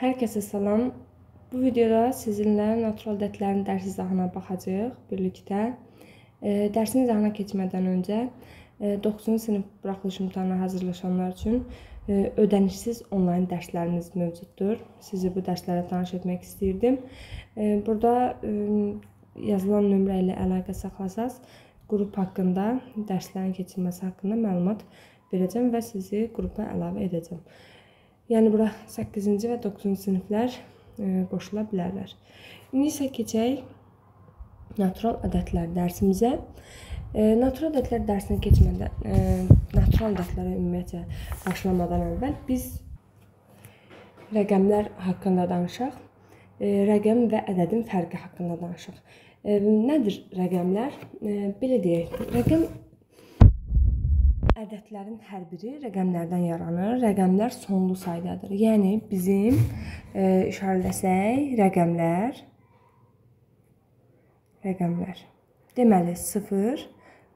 Herkese salam. Bu videoda sizinlə natural ədədlərin dərs izahına baxacağıq birlikdə. Dərsin izahına keçmədən öncə 9-cu sinif buraxılış imtahanına hazırlaşanlar üçün ödənişsiz onlayn dərslərimiz mövcuddur. Sizi bu dərslərə tanış etmək istəyirdim. Burada yazılan nömrə ilə əlaqə saxlasaz, qrup haqqında, dərslərin keçirilməsi haqqında məlumat verəcəm və sizi qrupa əlavə edəcəm. Yəni, bura 8-ci və 9-cu siniflər qoşula bilərlər. İndi isə keçək natural ədədlər dərsimizə. Natural ədədlər dərsinə keçmədən, natural ədədlərə ümumiyyətlə başlamadan əvvəl biz rəqəmlər haqqında danışaq. Rəqəm və ədədin fərqi haqqında danışaq. Nədir rəqəmlər? Belə deyək, rəqəm ədədlərin hər biri rəqəmlərdən yaranır. Rəqəmlər sonlu saydadır. Yəni, bizim işarələsək rəqəmlər. Deməli, 0,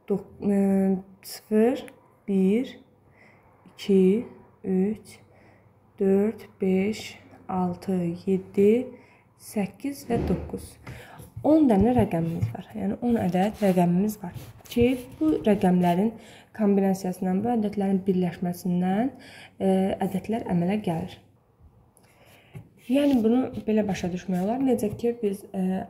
1, 2, 3, 4, 5, 6, 7, 8 və 9. 10 dənə rəqəmimiz var. Yəni, 10 ədəd rəqəmimiz var ki, bu rəqəmlərin kombinasiyasından, bu ədədlərin birləşməsindən ədədlər əmələ gəlir. Yəni, bunu belə başa düşmək olar. Necə ki, biz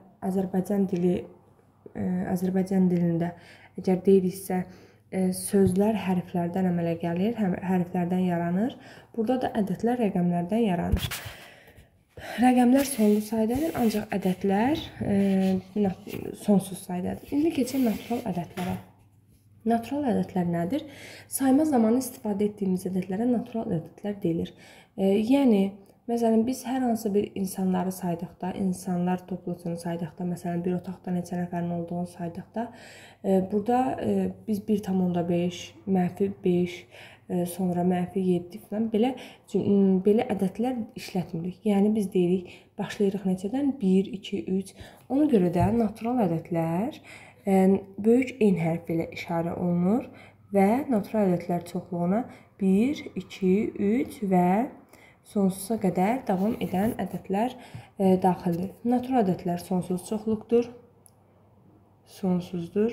Azərbaycan dilində əgər deyiriksə, sözlər hərflərdən əmələ gəlir, hərflərdən yaranır. Burada da ədədlər rəqəmlərdən yaranır. Rəqəmlər sonlu saydadır, ancaq ədədlər sonsuz saydadır. İndi keçək natural ədədlərə. Natural ədədlər nədir? Sayma zamanı istifadə etdiyimiz ədədlərə natural ədədlər deyilir. Yəni, məsələn, biz hər hansı bir insanları saydıqda, insanlar toplusunu saydıqda, məsələn, bir otaqda neçə nəfərin olduğunu saydıqda, burada biz 1,5, mənfi 5, sonra mənfi 7 falan belə ədədlər işlətmirik. Yəni, biz deyirik, başlayırıq neçədən? 1, 2, 3. Ona görə də natural ədədlər böyük N hərfi ilə işarə olunur və natural ədədlər çoxluğuna 1, 2, 3 və sonsuza qədər davam edən ədədlər daxildir. Natural ədədlər sonsuz çoxluqdur, sonsuzdur.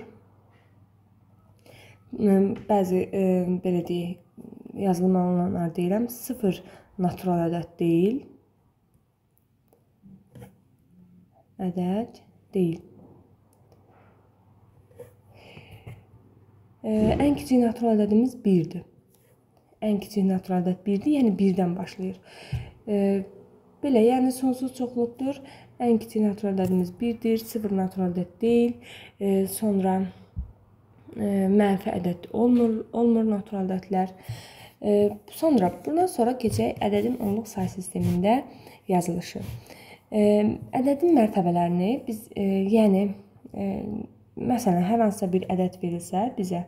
Bəzi, belə deyək, yazılma olanlar deyirəm, 0 natural ədəd deyil, Ən kiçik natural ədədimiz 1-dir. Ən kiçik natural ədəd 1-dir, yəni 1-dən başlayır. Belə, yəni sonsuz çoxluqdur. Ən kiçik natural ədədimiz 1-dir, 0 natural ədəd deyil. Sonra mənfi ədəd olmur natural ədədlər. Sonra, bundan sonra keçək ədədin onluq say sistemində yazılışı. Ədədin mərtəbələrini biz, yəni, məsələn, hər hansısa bir ədəd verilsə bizə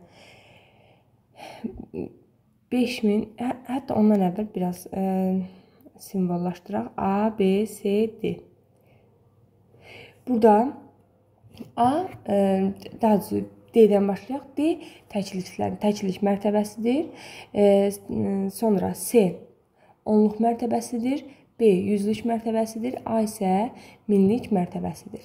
5000, hətta ondan əvvəl biraz simvollaşdıraq. A, B, C, D. Burada A, daha doğrusu D-dən başlayaq. D təklik mərtəbəsidir. Sonra C onluq mərtəbəsidir. B yüzlük mərtəbəsidir. A isə minlik mərtəbəsidir.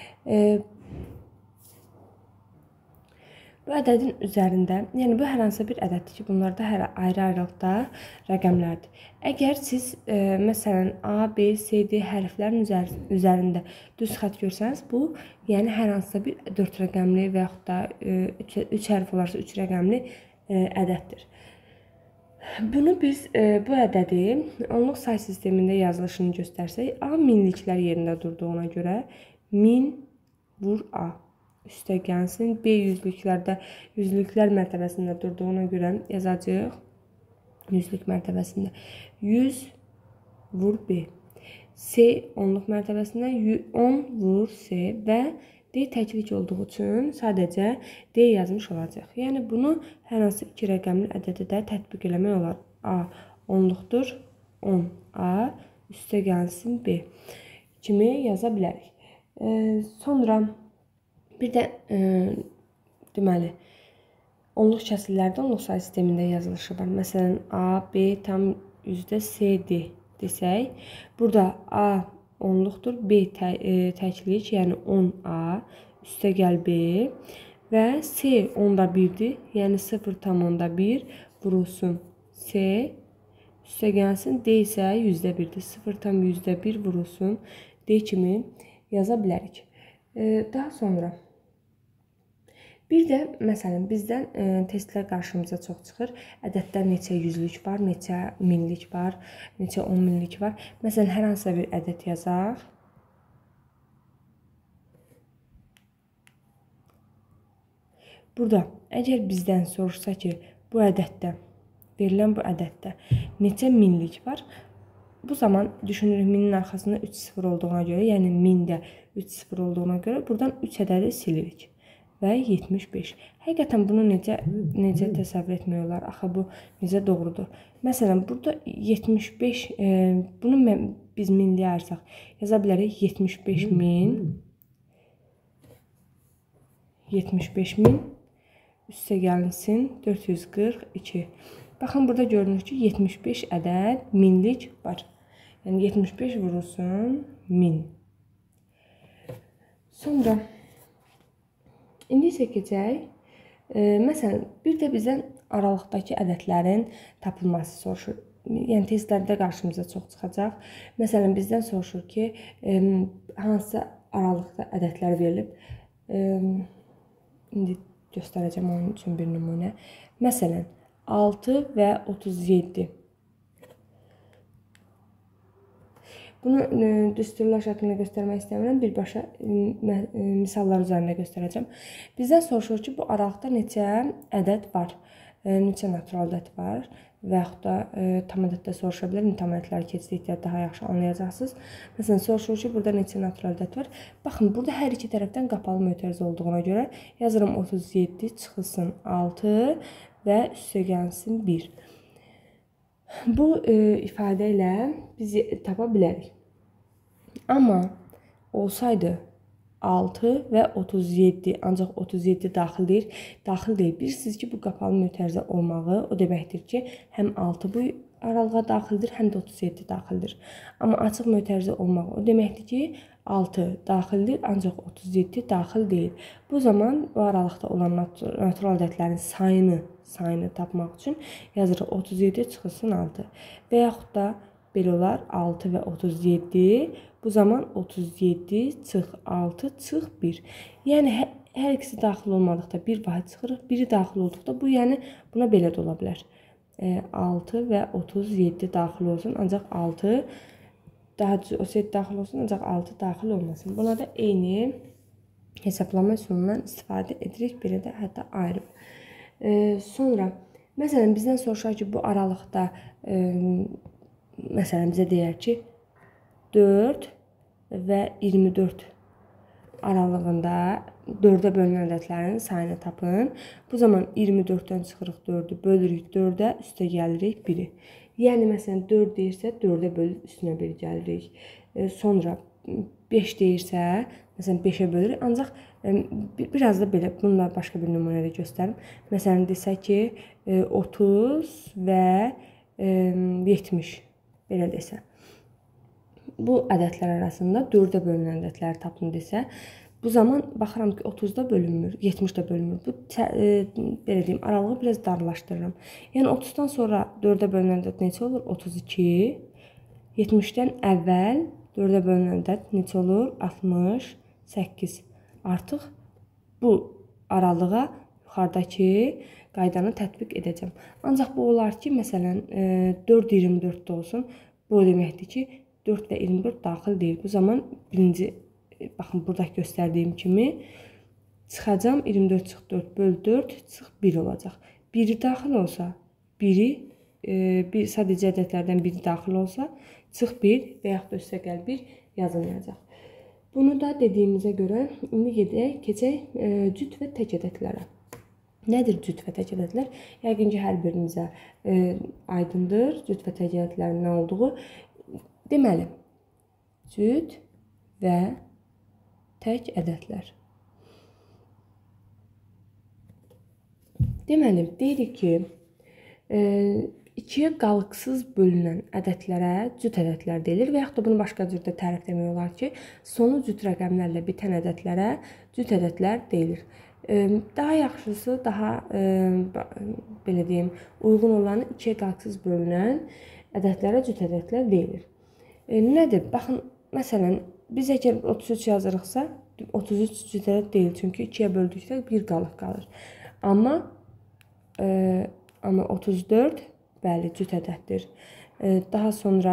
Bu ədədin üzərində, yəni bu hər hansı bir ədəddir ki, bunlar da ayrı-ayrılıqda rəqəmlərdir. Əgər siz, məsələn, A, B, C, D hərflərin üzərində düz xət görsəniz, bu, yəni hər hansısa bir 4 rəqəmli və yaxud da 3 hərf olarsa 3 rəqəmli ədəddir. Bunu biz, bu ədədi onluq say sistemində yazılışını göstərsək, A minliklər yerində durduğuna görə 1000 vur A. Üstə gəlsin. B yüzlüklər mərtəbəsində durduğuna görə yazacaq. Yüzlük mərtəbəsində 100 vur B. C onluq mərtəbəsində 10 vur C və D təklik olduğu üçün sadəcə D yazmış olacaq. Yəni, bunu hər hansı 2 rəqəmli ədədə də tətbiq eləmək olar. A onluqdur, 10 A, üstə gəlsin B kimi yaza bilərik. Sonra bir də, deməli, onluq kəsrlərdə onluq say sistemində yazılışı var. Məsələn, A, B tam üzdə C, D desək, burada A onluqdur, B təklik, yəni 10A üstəgəl B və C onda 1-dir, yəni 0,1 vurulsun C üstəgəlsin, D isə %1-dir, 0,1 vurulsun D kimi yaza bilərik. Daha sonra bir də, məsələn, bizdən testlər qarşımıza çox çıxır. Ədədlər neçə yüzlük var, neçə minlik var, neçə 10 minlik var. Məsələn, hər hansısa bir ədəd yazaq. Burada, əgər bizdən soruşsa ki, bu ədəddə, verilən bu ədəddə neçə minlik var, bu zaman düşünürük minin arxasında 3 sıfır olduğuna görə, yəni mində 3 sıfır olduğuna görə buradan 3 ədədi silirik. Və 75. Həqiqətən bunu necə təsəvvür etmək olar? Axı bu necə doğrudur? Məsələn, burada 75, bunu biz minliyə ayırsaq, yaza bilərik 75 min üstə gəlinsin 442. Baxın, burada görünür ki, 75 ədəd minlik var. Yəni 75 vurulsun 1000. Sonra İndi isə keçək. Məsələn, bir də bizdən aralıqdakı ədədlərin tapılması soruşur. Yəni, testlərdə qarşımıza çox çıxacaq. Məsələn, bizdən soruşur ki, hansı aralıqda ədədlər verilib. İndi göstərəcəm onun üçün bir nümunə. Məsələn, 6 və 37. Bunu düsturlar şəklində göstərmək istəmirəm. Birbaşa misallar üzərində göstərəcəm. Bizdən soruşur ki, bu aralıqda neçə ədəd var, neçə natural ədəd var və yaxud da tam ədəddə soruşa bilər. Tam ədədləri keçdikdə daha yaxşı anlayacaqsınız. Məsələn, soruşur ki, burada neçə natural ədəd var. Baxın, burada hər iki tərəfdən qapalı mötərizə olduğuna görə yazıram 37 çıxılsın 6 və üstə gəlsin 1. Bu ifadə ilə biz tapa bilərik. Amma olsaydı 6 və 37, ancaq 37 daxil deyil. Daxil deyil. Bilirsiniz ki, bu qapalı mötərizə olmağı o deməkdir ki, həm 6 bu aralığa daxildir, həm də 37 daxildir. Amma açıq mötərizə olmağı o deməkdir ki, 6 daxildir, ancaq 37 daxil deyil. Bu zaman bu aralıqda olan natural ədədlərin sayını tapmaq üçün yazırıq 37 çıxılsın 6. Və yaxud da belə olar 6 və 37. Bu zaman 37 çıx 6 çıx 1. Yəni hər ikisi daxil olmadıqda bir vahid çıxırıq, biri daxil olduqda bu yəni buna belə də ola bilər. 6 və 37 daxil olsun, ancaq 6 daha o set daxil olsun, ancaq 6 daxil olmasın. Buna da eyni hesablama üsulundan istifadə edirik, belə də hətta ayrı. Sonra, məsələn, bizdən soruşar ki, bu aralıqda, məsələn, bizə deyər ki, 4 və 24 aralığında 4-ə bölünən ədədlərin sayını tapın. Bu zaman 24-dən çıxırıq 4-ü, bölürük 4-ə, üstə gəlirik 1-i. Yəni, məsələn, 4 deyirsə, 4-ə bölüb üstünə 1 gəlirik. Sonra 5 deyirsə, məsələn, 5-ə bölürük. Ancaq biraz da belə, bununla başqa bir nümunə də göstərim. Məsələn, desək ki, 30 və 70, belə desə. Bu ədədlər arasında 4-ə bölünən ədədləri tapın desə, bu zaman baxıram ki, 30-da bölünmür, 70-də bölünmür. Bu, belə deyim, aralığı biraz darlaşdırıram. Yəni, 30-dan sonra 4-ə bölünən ədəd neçə olur? 32. 70-dən əvvəl 4-ə bölünən ədəd neçə olur? 68. Artıq bu aralığa yuxarıdakı qaydanı tətbiq edəcəm. Ancaq bu olar ki, məsələn, 4-24-də olsun. Bu deməkdir ki, 4 və 24 daxil deyil. Bu zaman birinci, baxın, burada göstərdiyim kimi çıxacam. 24 çıx 4 böl 4 çıx 1 olacaq. Biri daxil olsa, sadəcə ədədlərdən biri daxil olsa, çıx 1 və yaxud da üstə gəl 1 yazılmayacaq. Bunu da dediyimizə görə indi keçək cüt və tək ədədlərə. Nədir cüt və tək ədədlər? Yəqin ki, hər birinizə aydındır cüt və tək ədədlərin nə olduğu. Deməli, cüt və tək ədədlər. Deməli, deyirik ki, İkiyə qalıqsız bölünən ədədlərə cüt ədədlər deyilir və yaxud da bunu başqa cür də tərif demək olar ki, sonu cüt rəqəmlərlə bitən ədədlərə cüt ədədlər deyilir. Daha yaxşısı, daha belə deyim, uyğun olanı ikiyə qalıqsız bölünən ədədlərə cüt ədədlər deyilir. Nədir? Baxın, məsələn, biz əgər 33 yazırıqsa, 33 cüt ədəd deyil, çünki 2-yə böldükdə bir qalıq qalır. Amma 34 bəli, cüt ədəddir. Daha sonra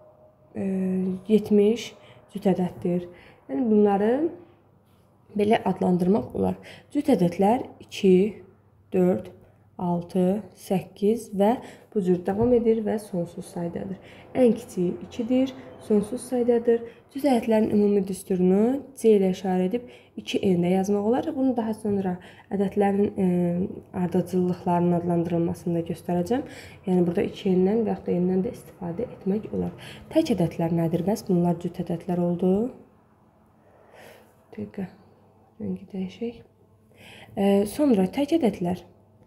70 cüt ədəddir. Yəni bunları belə adlandırmaq olar. Cüt ədədlər 2, 4, 6, 8 və bu cür davam edir və sonsuz saydadır. Ən kiçiyi 2-dir, sonsuz saydadır. Cüt ədədlərin ümumi düsturunu C ilə işarə edib 2N-də yazmaq olar. Bunu daha sonra ədədlərin ardıcıllıqlarının adlandırılmasında göstərəcəm. Yəni burada 2N-dən və yaxud da N-dən də istifadə etmək olar. Tək ədədlər nədir? Bəs bunlar cüt ədədlər oldu. Dəqiqə, rəngi dəyişək. Sonra tək ədədlər.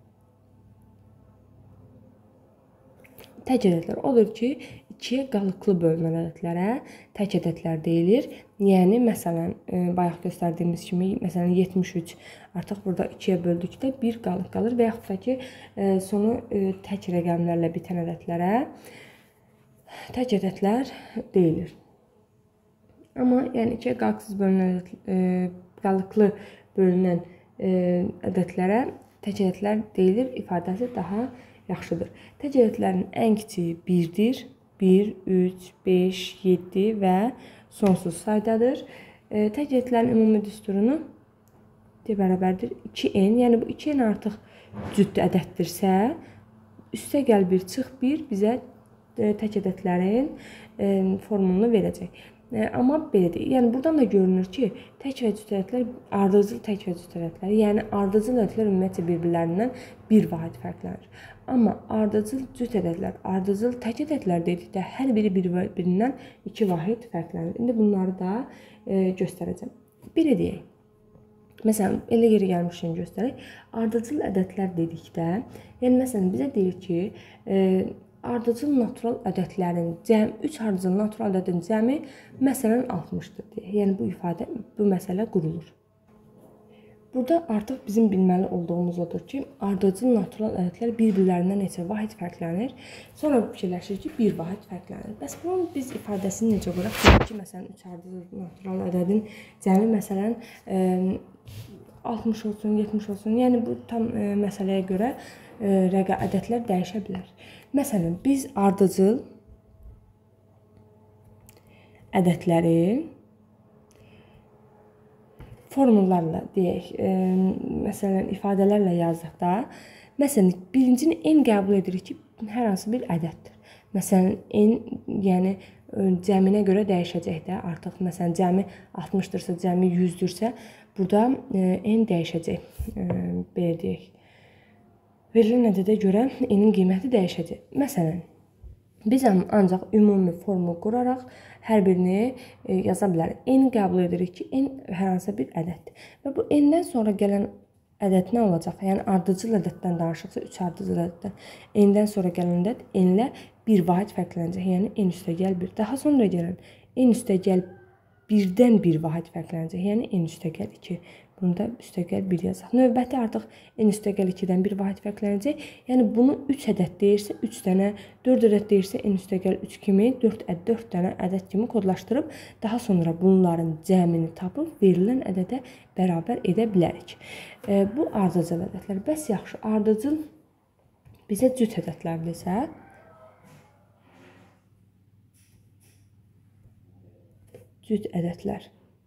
Tək ədədlər olur ki, 2-yə qalıqlı bölünən ədədlərə tək ədədlər deyilir. Yəni, məsələn, bayaq göstərdiyimiz kimi, məsələn, 73 artıq burada 2-yə böldükdə bir qalıq qalır və yaxud da ki, sonu tək rəqəmlərlə bitən ədədlərə tək ədədlər deyilir. Amma, yəni, 2-yə qalıqlı bölünən ədədlərə tək ədədlər deyilir, ifadəsi daha yaxşıdır. Tək ədədlərin ən kiçiyi 1-dir. 1, 3, 5, 7 və sonsuz saydadır. Tək ədədlərin ümumi düsturunu bərabərdir 2N. Yəni bu 2N artıq cüt ədəddirsə, üstə gəl 1, çıx 1 bizə tək ədədlərin formulunu verəcək. Amma belə deyil. Yəni buradan da görünür ki, tək və cüt ədədlər ardıcıl tək və cüt ədədlər. Yəni ardıcıl ədədlər ümumiyyətlə bir-birlərindən bir vahid fərqlənir. Amma ardıcıl cüt ədədlər, ardıcıl tək ədədlər dedikdə hər biri bir-birindən 2 vahid fərqlənir. İndi bunları da göstərəcəm. Belə deyək. Məsələn, elə yeri gəlmişkən göstərək. Ardıcıl ədədlər dedikdə, yəni məsələn bizə deyir ki, ardıcıl natural ədədlərin cəmi, 3 ardıcıl natural ədədin cəmi məsələn 60-dır deyə. Yəni bu ifadə, bu məsələ qurulur. Burada artıq bizim bilməli olduğumuz odur ki, ardıcıl natural ədədlər bir-birlərindən neçə vahid fərqlənir. Sonra fikirləşir ki, bir vahid fərqlənir. Bəs bunun biz ifadəsini necə quraq? Ki, məsələn 3 ardıcıl natural ədədin cəmi məsələn 60 olsun, 70 olsun. Yəni bu tam məsələyə görə ədədlər dəyişə bilər. Məsələn, biz ardıcıl ədədləri formullarla deyək, məsələn, ifadələrlə yazdıqda, məsələn, birincini N qəbul edirik ki, hər hansı bir ədəddir. Məsələn, N, yəni cəminə görə dəyişəcək də, artıq məsələn, cəmi 60-dırsa, cəmi 100-dürsə, burada N dəyişəcək, belə deyək. Verilən ədədə görə N-in qiyməti dəyişəcək. Məsələn, biz ancaq ümumi formul quraraq hər birini yaza bilərik. N qəbul edirik ki, N hər hansı bir ədəddir. Və bu N-dən sonra gələn ədəd nə olacaq? Yəni, ardıcıl ədəddən danışıqsa, 3 ardıcıl ədəddən. N-dən sonra gələn ədəd N-lə bir vahid fərqlənəcək. Yəni, N üstəgəl 1. Daha sonra gələn N üstəgəl 1-dən bir vahid fərqlənəcək. Yəni, N üstəgəl 2. Bunu da üstəgəl 1 yazaq. Növbəti artıq N üstəgəl 2-dən bir vahid fərqlənəcək. Yəni, bunu 3 ədəd deyirsə, 3 dənə, 4 ədəd deyirsə, N üstəgəl 3 kimi, 4 dənə ədəd kimi kodlaşdırıb, daha sonra bunların cəmini tapıb, verilən ədədə bərabər edə bilərik. Bu ardıcıl ədədlər. Bəs yaxşı, ardıcıl bizə cüt ədədlərdirsə, cüt ədədlər.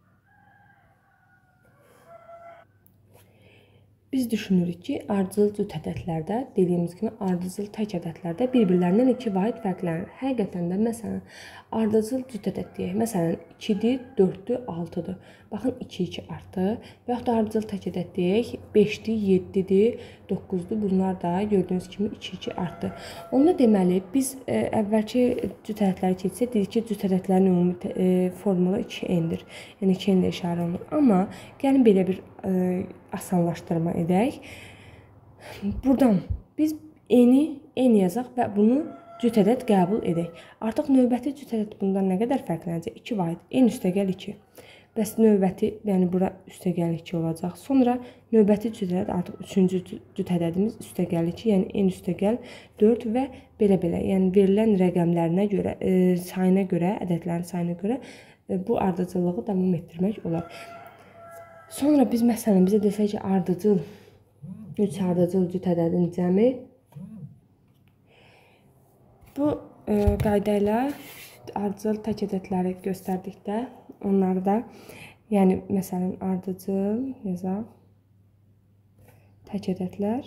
Biz düşünürük ki, ardıcıl cüt ədədlərdə, dediyimiz kimi, ardıcıl tək ədədlərdə bir-birlərindən 2 vahid fərqlənir. Həqiqətən də, məsələn, ardıcıl cüt ədəd deyək. Məsələn, 2-dir, 4-dür, 6-dır. Baxın, 2 artdı. Və yaxud da ardıcıl tək ədəd deyək, 5-dir, 7-dir, 9-dur. Bunlar da gördüyünüz kimi 2 artdı. Onda deməli, biz əvvəlki cüt ədədləri keçsək, dedik ki, cüt ədədlərin ümumi formulu 2N-dir. Yəni, 2N-də işarə olunur. Amma gəlin belə bir asanlaşdırma edək. Buradan biz n yazaq və bunu cüt ədəd qəbul edək. Artıq növbəti cüt ədəd bundan nə qədər fərqlənəcək? 2 vahid. N üstəgəl 2. Bəs növbəti, yəni bura üstəgəl 2 olacaq. Sonra növbəti cüt ədəd artıq 3-cü cüt ədədimiz üstəgəl 2, yəni n üstəgəl 4 və belə. Yəni verilən rəqəmlərinə görə, sayına görə, ədədlərin sayına görə bu ardıcıllığı davam etdirmək olar. Sonra biz məsələn bizə desək ki, ardıcıl 3 ardıcıl cüt ədədin cəmi. Bu qayda ilə ardıcıl tək ədədləri göstərdikdə onları da, yəni məsələn ardıcıl yazaq, tək ədədlər.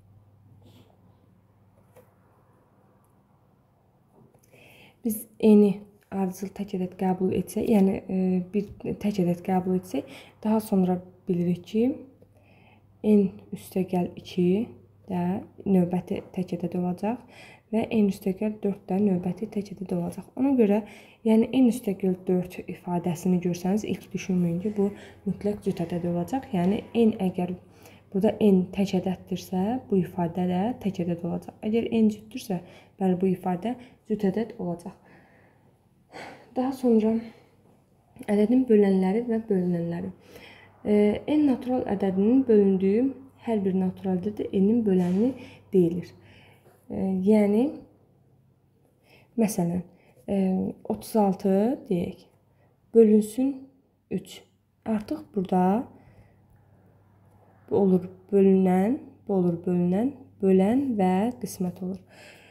Biz n-i ardıcıl tək ədəd qəbul etsək, yəni bir tək ədəd qəbul etsək, daha sonra bilirik ki, n üstəgəl 2 də növbəti tək ədəd olacaq və n üstəgəl 4 də növbəti tək ədəd olacaq. Ona görə, yəni n üstəgəl 4 ifadəsini görsəniz, ilk düşünməyin ki, bu mütləq cüt ədəd olacaq. Yəni n əgər burada n tək ədəddirsə, bu ifadə də tək ədəd olacaq. Əgər n cütdürsə, bəli bu ifadə cüt ədəd olacaq. Daha sonra ədədin bölənləri və bölünənləri. N natural ədədinin bölündüyü hər bir natural ədədə n-in böləni deyilir. Yəni, məsələn, 36 deyək, bölünsün 3. Artıq burada bu olur bölünən, bu olur bölünən, bölən və qismət olur.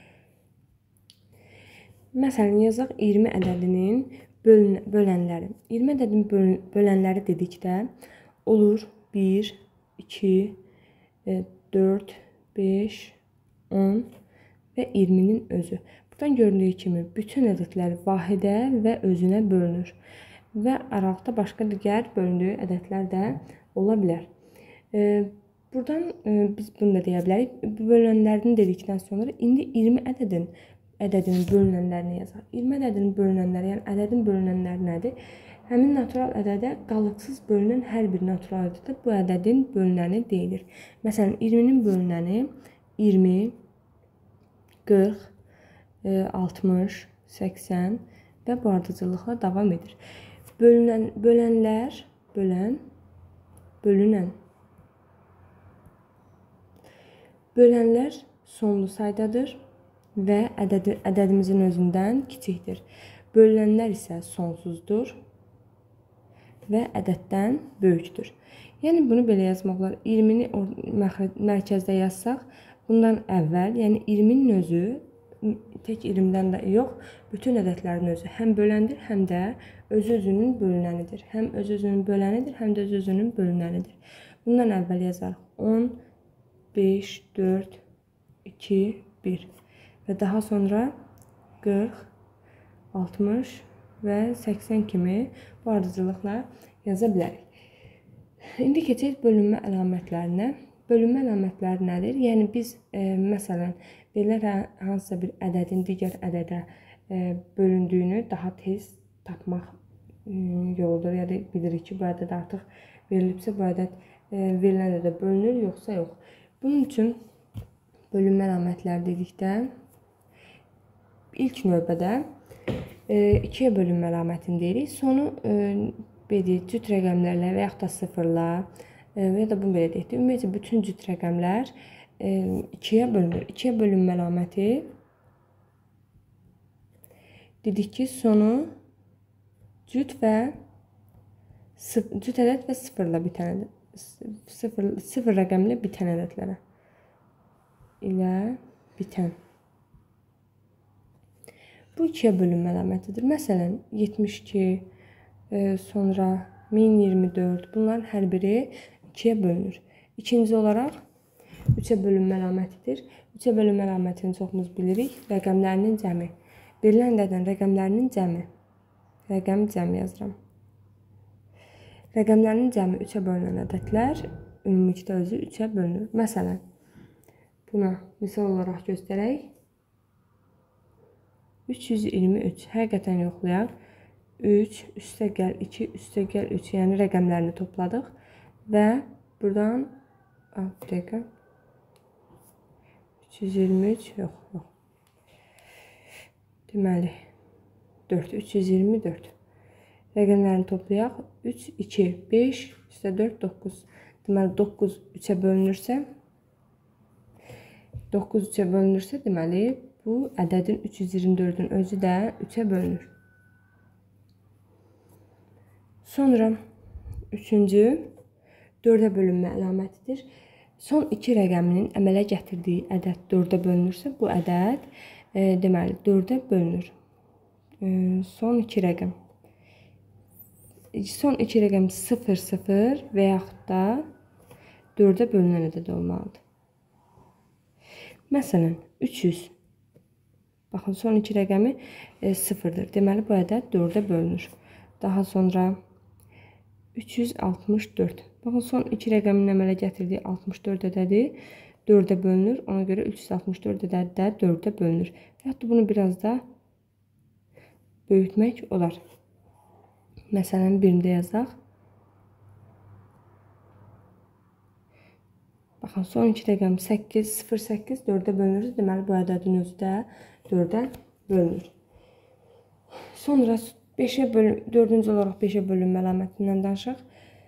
Məsələn, yazaq 20 ədədinin bölənləri. 20 ədədin bölənləri dedikdə olur 1, 2, 4, 5, 10 və 20-nin özü. Buradan göründüyü kimi bütün ədədlər vahidə və özünə bölünür. Və aralıqda başqa digər bölündüyü ədədlər də ola bilər. Buradan biz bunu da deyə bilərik. Bölünənlərini dedikdən sonra indi 20 ədədin bölünənlərini yazaq. 20 ədədin bölünənləri, yəni ədədin bölünənləri nədir? Həmin natural ədədə qalıqsız bölünən hər bir natural ədədə bu ədədin bölünəni deyilir. Məsələn, 20-nin bölünəni 20, 40, 60, 80 və bu ardıcıllıqla davam edir. Bölənlər, bölünən. Bölənlər sonlu saydadır və ədədimizin özündən kiçikdir. Bölünənlər isə sonsuzdur və ədəddən böyükdür. Yəni, bunu belə yazmaq olar. 20-ni mərkəzdə yazsaq, bundan əvvəl, yəni 20-nin özü, tək 20-dən də yox, bütün ədədlərin özü həm böləndir, həm də öz-özünün bölünənidir. Həm öz-özünün bölənidir, həm də öz-özünün bölünənidir. Bundan əvvəl yazarıq 10, 5, 4, 2, 1 və daha sonra 40, 60 və 80 kimi bu ardıcılıqla yaza bilərik. İndi keçək bölünmə əlamətlərinə. Bölünmə əlamətləri nədir? Yəni biz məsələn belə hansısa bir ədədin digər ədədə bölündüyünü daha tez tapmaq yoludur. Yəni bilirik ki, bu ədəd artıq verilibsə, bu ədəd verilən ədədə bölünür, yoxsa yox. Bunun üçün bölünmə əlamətləri dedikdə ilk növbədə 2-yə bölünmə əlamətini deyirik. Sonu cüt rəqəmlərlə və yaxud da sıfırla və ya da bunu belə deyək. Ümumiyyətlə, bütün cüt rəqəmlər 2-yə bölünür. 2-yə bölünmə əlaməti dedik ki, sonu cüt ədəd və sıfırla bitən ədəd. Sıfır rəqəmlə bitən ədədlərə ilə bitən. Bu 2-yə bölünmə əlamətidir. Məsələn, 72, sonra 1024, bunların hər biri 2-yə bölünür. İkinci olaraq 3-ə bölünmə əlamətidir. 3-ə bölünmə əlamətini çoxumuz bilirik. Rəqəmlərinin cəmi. Verilən ədədin rəqəmlərinin cəmi. Rəqəm cəmi yazıram. Rəqəmlərinin cəmi 3-ə bölünən ədədlər ümumilikdə özü 3-ə bölünür. Məsələn, buna misal olaraq göstərək. 323. Həqiqətən yoxlayaq. 3 üstəgəl 2 üstəgəl 3, yəni rəqəmlərini topladıq və buradan 3 323 yox. Deməli 4 324. Rəqəmlərini toplayaq. 3 2 5 üstə 4 9. Deməli 9 3-ə bölünürsə deməli bu ədədin 324-ün özü də 3-ə bölünür. Sonra üçüncü 4-ə bölünmə əlamətidir. Son 2 rəqəminin əmələ gətirdiyi ədəd 4-ə bölünürsə, bu ədəd deməli 4-ə bölünür. Son 2 rəqəm. Son 2 rəqəm 0 0 və yaxud da 4-ə bölünən ədəd olmalıdır. Məsələn 300. Baxın, son 2 rəqəmi 0-dır. Deməli bu ədəd 4-ə bölünür. Daha sonra 364. Baxın, son 2 rəqəmin əmələ gətirdiyi 64 ədədi 4-ə bölünür. Ona görə 364 ədədi də 4-ə bölünür. Hətta bunu biraz da böyütmək olar. Məsələn, birində yazaq. Baxın, son 2 rəqəm 8, 0, 8 4-ə bölünür. Deməli, bu ədədin özü də 4-ə bölünür. Sonra 4-cü olaraq 5-ə bölünmə əlamətindən danışaq.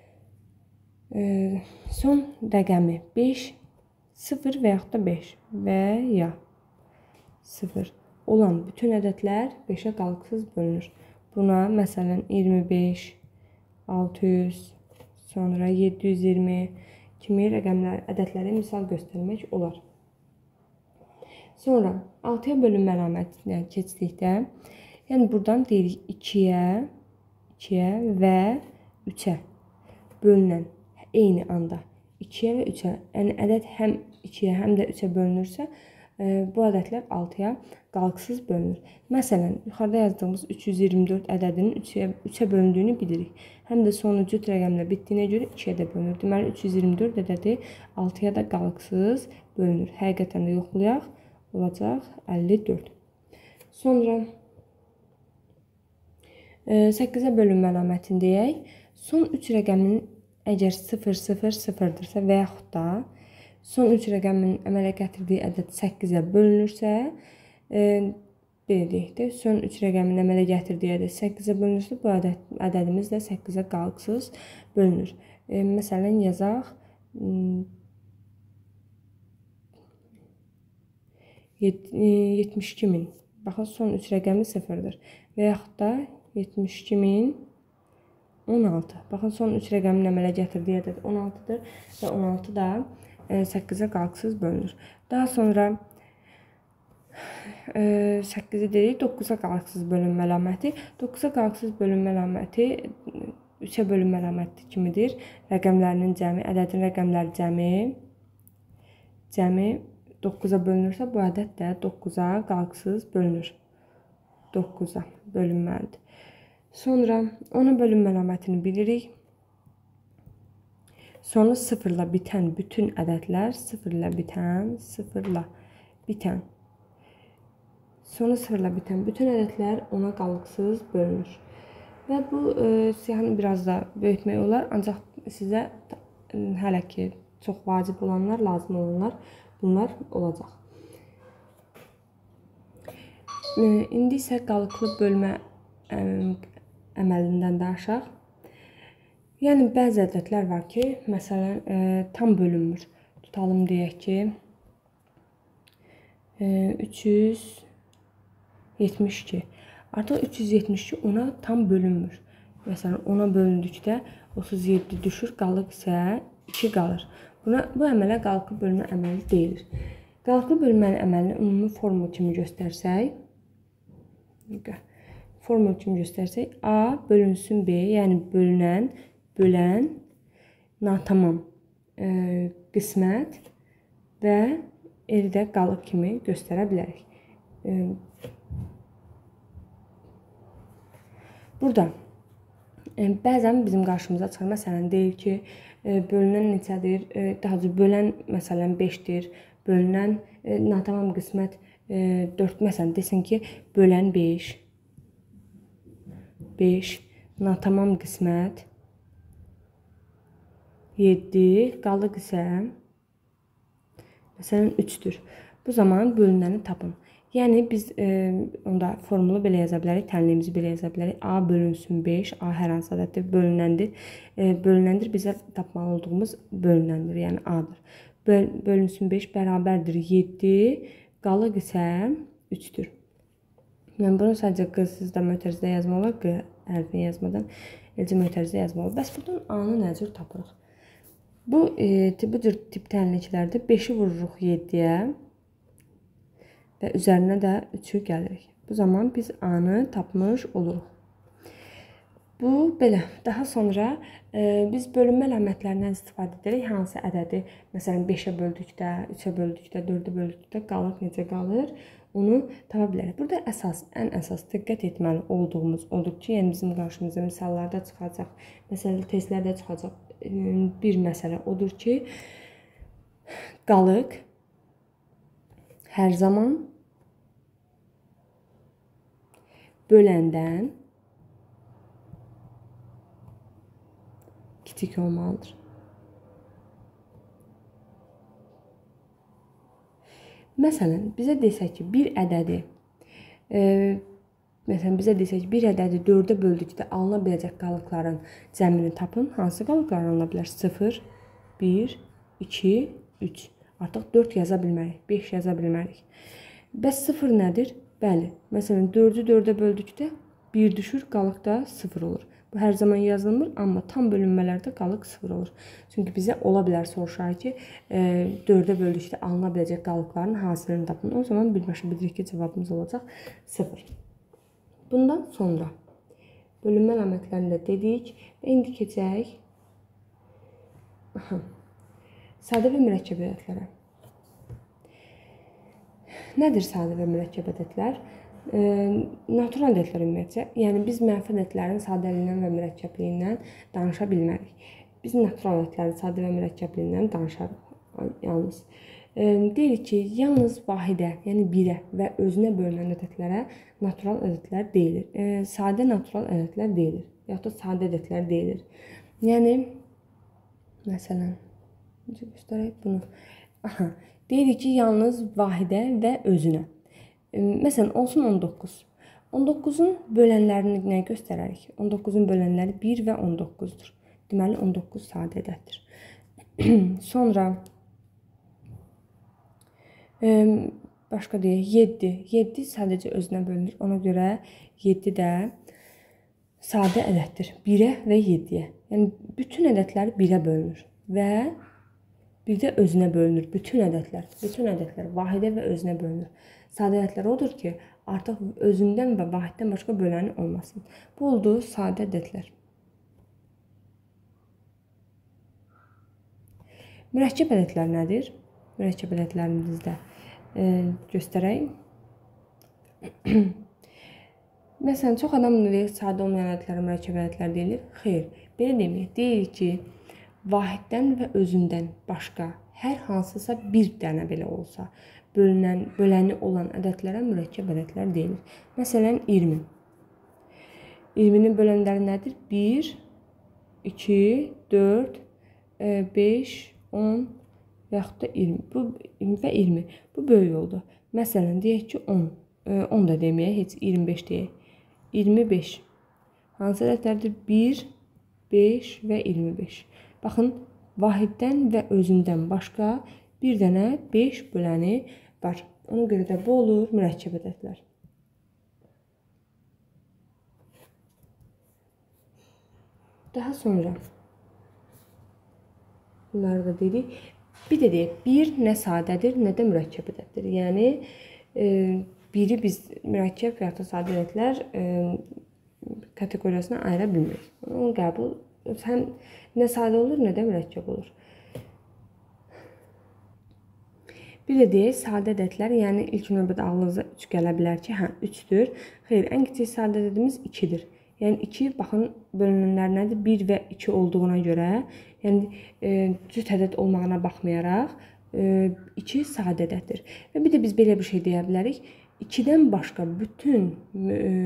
Son rəqəmi 5, 0 və yaxud da 5 və ya 0 olan bütün ədədlər 5-ə qalıqsız bölünür. Buna məsələn 25, 600, sonra 720 kimi ədədləri misal göstərmək olar. Sonra 6-ya bölünmə əlamətinə keçdikdə, yəni buradan deyirik 2-yə və 3-ə bölünən eyni anda 2-yə və 3-ə, yəni ədəd həm 2-yə həm də 3-ə bölünürsə, bu ədədlər 6-ya qalıqsız bölünür. Məsələn, yuxarıda yazdığımız 324 ədədinin 3-ə bölündüyünü bilirik. Həm də sonuncu rəqəmlə bitdiyinə görə 2-yə də bölünür. Deməli, 324 ədədi 6-ya da qalıqsız bölünür. Həqiqətən də yoxlayaq, olacaq 54. Sonra 8-ə bölünmə əlamətini deyək. Son 3 rəqəminin əgər 0, 0, 0-dırsa və yaxud da son 3 rəqəmin əmələ gətirdiyi ədəd 8-ə bölünürsə, belə deyək də, son 3 rəqəmin əmələ gətirdiyi ədəd 8-ə bölünürsə, bu ədədimiz də 8-ə qalıqsız bölünür. Məsələn, yazaq 72.000. Baxın, son 3 rəqəmi 0-dır. Və yaxud da 72.016. Baxın, son 3 rəqəmin əmələ gətirdiyi ədəd 16-dır və 16 da 8-ə qalıqsız bölünür. Daha sonra 8-i dedik, 9-a qalıqsız bölünmə əlaməti. 9-a qalıqsız bölünmə əlaməti 3-ə bölünmə əlaməti kimidir. Rəqəmlərinin cəmi, ədədin rəqəmləri cəmi 9-a bölünürsə, bu ədəd də 9-a qalıqsız bölünür. 9-a bölünməlidir. Sonra 10-a bölünmə əlamətini bilirik. Sonu 0-la bitən bütün ədədlər 0-la bitən, sonu 0-la bitən bütün ədədlər 10-a qalıqsız bölünür. Və bu siyahını biraz da böyütmək olar, ancaq sizə hələ ki çox vacib olanlar, lazım olanlar bunlar olacaq. İndi isə qalıqlı bölmə əməlindən danışaq. Yəni, bəzi ədədlər var ki, məsələn, tam bölünmür. Tutalım, deyək ki, 372. Artıq 372 ona tam bölünmür. Məsələn, ona bölündükdə 37 düşür, qalıq isə 2 qalır. Bu əmələ qalıqlı bölmə əməli deyilir. Qalıqlı bölmənin əməlini ümumi formul kimi göstərsək, A bölünsün B, yəni bölən, natamam qismət və L-də qalıq kimi göstərə bilərik. Burada bəzən bizim qarşımıza çıxır. Məsələn, deyir ki, bölünən neçədir? Daha doğrusu bölən məsələn 5-dir. Bölünən natamam qismət 4. Məsələn, desin ki, bölən 5, natamam qismət 7, qalıq isə məsələn 3-dür. Bu zaman bölünəni tapın. Yəni biz onda formulu belə yaza bilərik, tənliyimizi belə yaza bilərik. A bölünsün 5, A hər hansı ədəddir, bölünəndir. Bölünəndir bizə tapmalı olduğumuz bölünəndir, yəni A-dır. Bölünsün 5 bərabərdir 7, qalıq isə 3-dür. Mən bunu sadəcə qızsızda mötərizədə yazmaq olar, Q hərfini yazmadan eləcə mötərizədə yazmaq olar. Bəs buradan A-nı nə cür tapırıq? Bu cür tip tənliklərdə 5-i vururuq 7-yə və üzərinə də 3-ü gəlirik. Bu zaman biz A-nı tapmış oluruq. Bu belə. Daha sonra biz bölünmə əlamətlərindən istifadə edirik. Hansı ədədi, məsələn 5-ə böldükdə, 3-ə bölükdə, 4-ə bölükdə qalıq necə qalır, onu tapa bilərik. Burada ən əsas diqqət etməli olduğumuz odur ki, yəni bizim qarşımıza misallarda çıxacaq, məsələ testlərdə çıxacaq bir məsələ odur ki, qalıq hər zaman böləndən kiçik olmalıdır. Məsələn, bizə desək ki, bir ədədi 4-ə böldükdə alına biləcək qalıqların cəmini tapın. Hansı qalıqlar alına bilər? 0, 1, 2, 3. Artıq 4 yaza bilmərik, 5 yaza bilmərik. Bəs 0 nədir? Bəli, məsələn 4-ü 4-ə böldükdə 1 düşür, qalıq da 0 olur. Bu hər zaman yazılmır, amma tam bölünmələrdə qalıq 0 olur. Çünki bizə ola bilər soruşar ki, 4-ə böldükdə alına biləcək qalıqların hasilini tapın. O zaman birbaşa bilirik ki, cavabımız olacaq 0. Bundan sonra bölünmə əlamətlərini də dedik və indi keçək sadə və mürəkkəb ədədlərə. Nədir sadə və mürəkkəb ədədlər? Natural ədədlər ümumiyyətcə, yəni biz mənfi ədədlərin sadəliyindən və mürəkkəbliyindən danışa bilmərik. Biz natural ədədlərin sadə və mürəkkəbliyindən danışarıq yalnız. Deyirik ki, yalnız vahidə, yəni 1-ə və özünə bölünən ədədlərə natural ədədlər deyilir. Sadə natural ədədlər deyilir, yaxud da sadə ədədlər deyilir. Yəni, məsələn, necə göstərək bunu? Deyirik ki, yalnız vahidə və özünə. Məsələn, olsun 19. 19-un bölənlərini nə göstərərik? 19-un bölənləri 1 və 19-dur. Deməli, 19 sadə ədəddir. Sonra, başqa deyək, 7. 7 sadəcə özünə bölünür. Ona görə 7 də sadə ədəddir. 1-ə və 7-yə. Yəni, bütün ədədlər 1-ə bölünür və bir də özünə bölünür. Bütün ədədlər vahidə və özünə bölünür. Sadə ədədlər odur ki, artıq özündən və vahiddən başqa böləni olmasın. Bu oldu sadə ədədlər. Mürəkkəb ədədlər nədir? Mürəkkəb ədədlərimizdə göstərək. Məsələn, çox adam deyir, sadə olmayan ədədlərə mürəkkəb ədədlər deyilir. Xeyr, belə deməyək. Deyir ki, vahiddən və özündən başqa hər hansısa bir dənə belə olsa, böləni olan ədədlərə mürəkkəb ədədlər deyilir. Məsələn, 20. 20-nin bölənləri nədir? 1, 2, 4, 5, 10 və yaxud da 20 və 20. Bu böyük oldu. Məsələn, deyək ki, 10. 10 da deməyək, heç 25 deyək. 25. Hansı ədədlərdir? 1, 5 və 25. Baxın, vahiddən və özündən başqa bir dənə 5 böləni var. Ona görə də bu olur mürəkkəb ədədlər. Daha sonra bunları da dedik. Bir də deyək, 1 nə sadədir, nə də mürəkkəb ədəddir. Yəni, biri biz mürəkkəb və ya da sadə ədədlər kateqoriyasına ayıra bilmirik. Onun qəbul həm nə sadə olur, nə də mürəkkəb olur. Bir də deyək, sadə ədədlər, yəni ilk növbədə ağlınıza 3 gələ bilər ki, 3-dür. Xeyr, ən kiçik sadə ədədimiz 2-dir. Yəni 2, baxın, bölünənlər nədir? 1 və 2 olduğuna görə, yəni cüt ədəd olmağına baxmayaraq, 2 sadə ədəddir. Və bir də biz belə bir şey deyə bilərik. 2-dən başqa bütün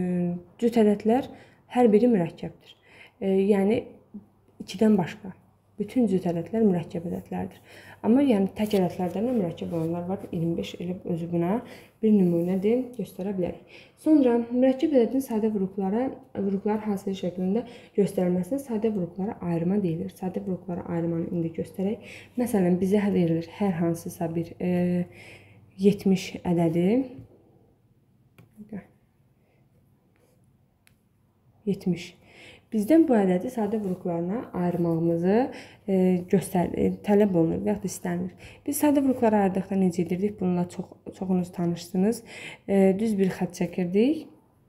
cüt ədədlər hər biri mürəkkəbdir. Yəni 2-dən başqa. Bütün cüt ədədlər mürəkkəb ədədlərdir. Amma yəni tək ədədlərdən də mürəkkəb olanlar var. 25 elə özü buna bir nümunədir, göstərə bilərik. Sonra mürəkkəb ədədin sadə vuruqlar hasil şəklində göstərilməsinə sadə vuruqlara ayırma deyilir. Sadə vuruqlara ayırmanı indi göstərək. Məsələn, bizə verilir hər hansısa bir 70 ədədi 70. Bizdən bu ədədi sadə vuruqlarına ayırmağımızı tələb olunur və yaxud istənilir. Biz sadə vuruqlara ayırdıqda necə edirdik? Bununla çoxunuz tanışdınız. Düz bir xətt çəkirdik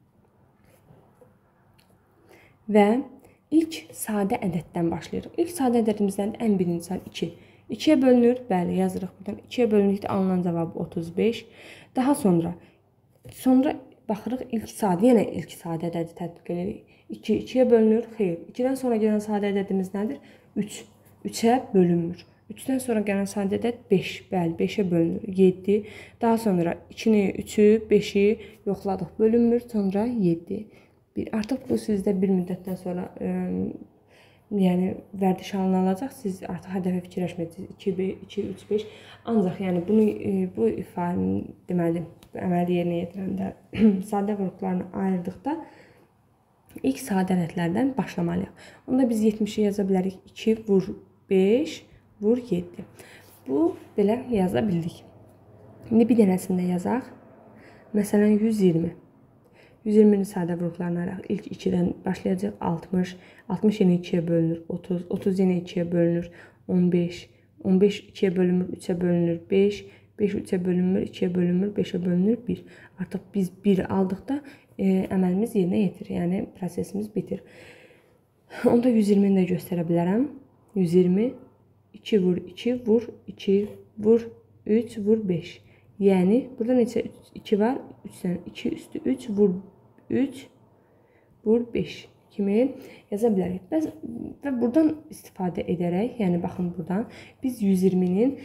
və ilk sadə ədəddən başlayırıq. İlk sadə ədədimizdən ən birinci sayı 2. 2-yə bölünür. Bəli, yazırıq buradan. 2-yə bölündükdə alınan cavab 35. Daha sonra baxırıq ilk sadə, yenə ilk sadə ədədi tətbiq edirik. 2, 2-yə bölünür. Xeyr. 2-dən sonra gələn sadə ədədimiz nədir? 3. 3-ə bölünmür. 3-dən sonra gələn sadə ədəd 5. Bəli, 5-ə bölünür. 7. Daha sonra 2-ni, 3-ü, 5-i yoxladıq. Bölünmür. Sonra 7. Artıq bu sizdə bir müddətdən sonra yəni vərdiş halına alacaq. Siz artıq hədəfə fikirləşməyəcəksiniz. 2, 3, 5. Ancaq yəni bu ifadəni deməli əməli yerinə yetirəndə sadə vuruqlarını ayırdıqda ilk sadə ədədlərdən başlamalıyıq. Onda biz 70-i yaza bilərik. 2 vur 5 vur 7. Bu belə yaza bildik. İndi bir dənəsində yazaq. Məsələn 120. 120-ni sadə vuruqlarını ayıraq. İlk 2-dən başlayacaq. 60. 60 yenə 2-yə bölünür. 30. 30 yenə 2-yə bölünür. 15. 15 2-yə bölünmür. 3-ə bölünür. 5. 5 3-ə bölünmür. 2-yə bölünmür. 5-ə bölünür. 1. Artıq biz 1 aldıqda əməlimiz yerinə yetir. Yəni prosesimiz bitir. Onda 120-ni də göstərə bilərəm. 120 2 vur 2 vur 2 vur 3 vur 5. Yəni burada neçə 2 var? 3-dən 2 üstü 3 vur 3 vur 5 kimi yaza bilərik. Və buradan istifadə edərək, yəni baxın buradan biz 120-nin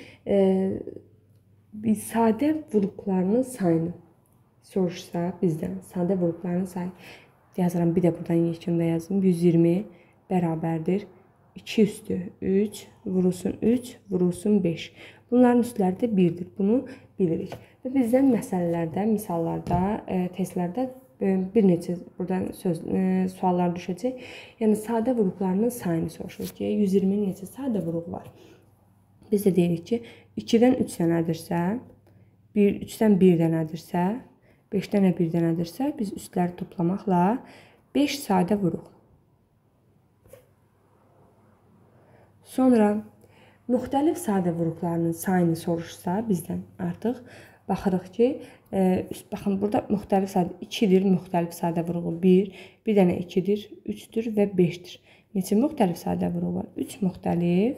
sadə vuruqlarının sayını soruşsa bizdən sadə vuruqlarının sayı yazıram. Bir də buradan yekunda yazdım. 120 bərabərdir 2 üstü 3 vurulsun 3 vurulsun 5. Bunların üstləri də 1-dir. Bunu bilirik. Və bizdən məsələlərdə, misallarda, testlərdə bir neçə buradan suallar düşəcək. Yəni sadə vuruqlarının sayını soruşur ki, 120-nin neçə sadə vuruq var? Biz də deyirik ki, 2-dən 3 dənədirsə, 3-dən 1 dənədirsə, 5-dən 1 dənədirsə, biz üstləri toplamaqla 5 sadə vuruq. Sonra müxtəlif sadə vuruqlarının sayını soruşsa bizdən artıq baxırıq ki, baxın burada müxtəlif sadə 2-dir, müxtəlif sadə vuruğu 1, bir dənə 2-dir, 3-dür və 5-dir. Neçə müxtəlif sadə vuruq var? 3 müxtəlif